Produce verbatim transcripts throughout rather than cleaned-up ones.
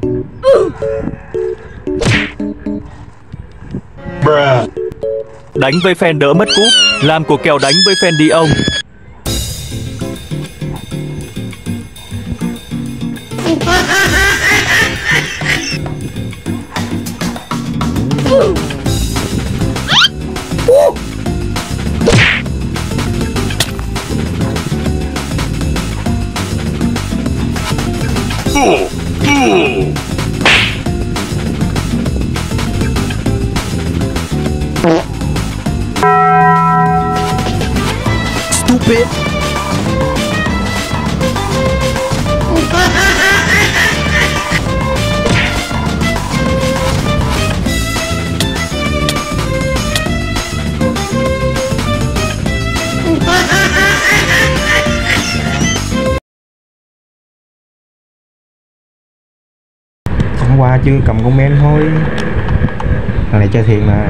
Đánh với phen đỡ mất cúp, làm của kèo đánh với phen đi ông. Stupid. Hôm qua chưa cầm comment thôi. Thằng này chơi thiệt mà.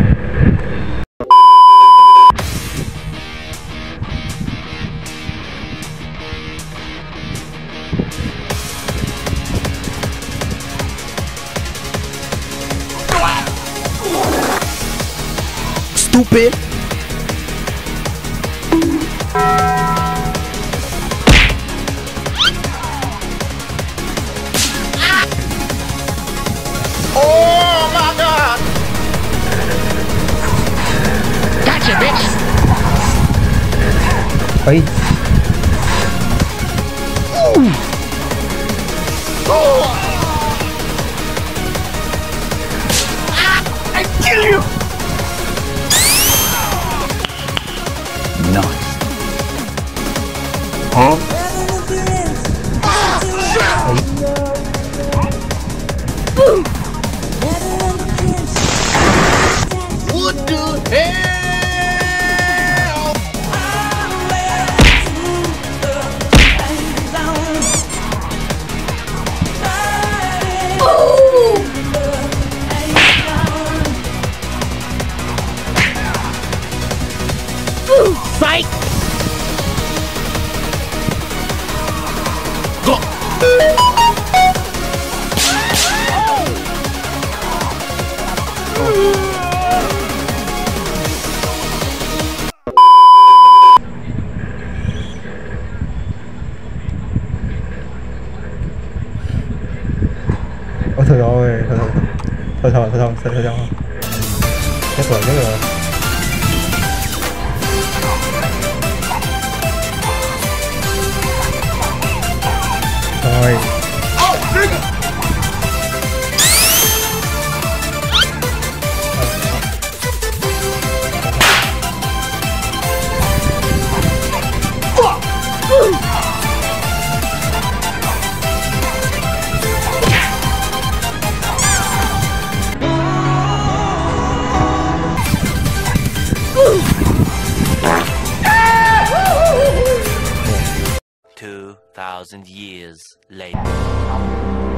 Stupid. Oh my God! Gotcha, bitch! Ây. Oh! I kill you! Nice. Huh? What the hell? Fight. Go! Ôi thôi rồi, thôi thôi thôi thôi thôi thôi thôi thôi thôi chết rồi chết rồi. Rồi. Two thousand years later.